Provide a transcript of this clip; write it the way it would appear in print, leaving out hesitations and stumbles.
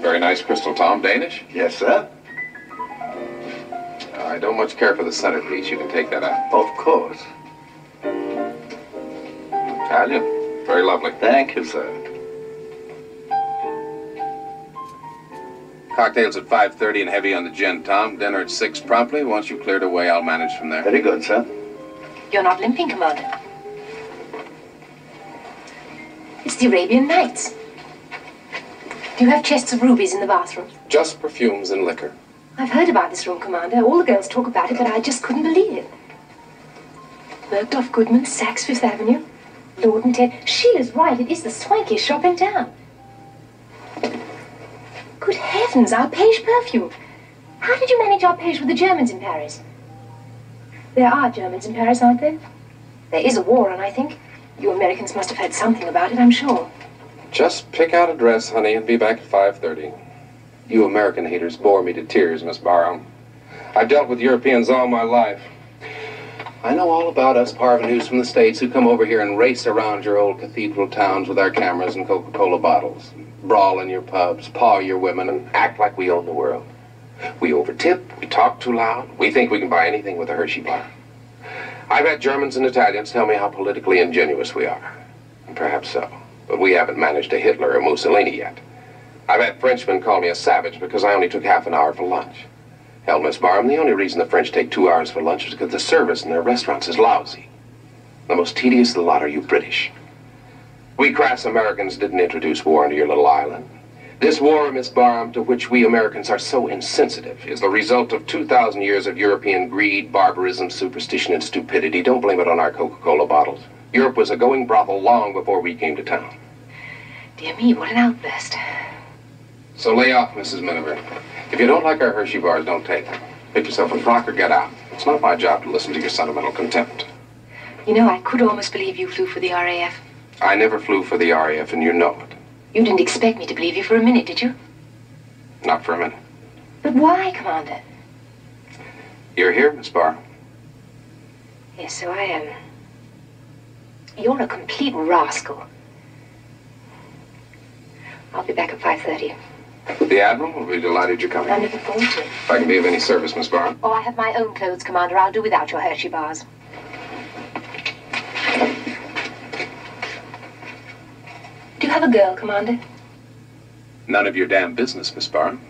Very nice crystal, Tom. Danish? Yes, sir. I don't much care for the centerpiece. You can take that out. Of course. Italian. Very lovely. Thank you, sir. Cocktails at 5:30 and heavy on the gin, Tom. Dinner at 6 promptly. Once you've cleared away, I'll manage from there. Very good, sir. You're not limping, Commander. It's the Arabian Nights. Do you have chests of rubies in the bathroom? Just perfumes and liquor. I've heard about this room, Commander. All the girls talk about it, but I just couldn't believe it. Bergdorf Goodman, Saks Fifth Avenue. Lord and Ted. Sheila's right. It is the swankiest shop in town. Good heavens, Arpege perfume. How did you manage Arpege with the Germans in Paris? There are Germans in Paris, aren't there? There is a war on, I think. You Americans must have heard something about it, I'm sure. Just pick out a dress, honey, and be back at 5:30. You American haters bore me to tears, Miss Barham. I've dealt with Europeans all my life. I know all about us parvenus from the States who come over here and race around your old cathedral towns with our cameras and Coca-Cola bottles. Brawl in your pubs, paw your women, and act like we own the world. We overtip, we talk too loud, we think we can buy anything with a Hershey bar. I've had Germans and Italians tell me how politically ingenuous we are. And perhaps so, but we haven't managed a Hitler or Mussolini yet. I've had Frenchmen call me a savage because I only took half an hour for lunch. Hell, Miss Barham, the only reason the French take 2 hours for lunch is because the service in their restaurants is lousy. The most tedious of the lot are you British. We crass Americans didn't introduce war into your little island. This war, Miss Barham, to which we Americans are so insensitive, is the result of 2,000 years of European greed, barbarism, superstition, and stupidity. Don't blame it on our Coca-Cola bottles. Europe was a going brothel long before we came to town. Dear me, what an outburst. So lay off, Mrs. Miniver. If you don't like our Hershey bars, don't take them. Pick yourself a frock or get out. It's not my job to listen to your sentimental contempt. You know, I could almost believe you flew for the RAF. I never flew for the RAF, and you know it. You didn't expect me to believe you for a minute, did you? Not for a minute. But why, Commander? You're here, Miss Barr. Yes, so I am. You're a complete rascal. I'll be back at 5:30. The Admiral will be delighted you're coming. I'm looking forward to it. If I can be of any service, Miss Barr. Oh, I have my own clothes, Commander. I'll do without your Hershey bars. Do you have a girl, Commander? None of your damn business, Miss Barr.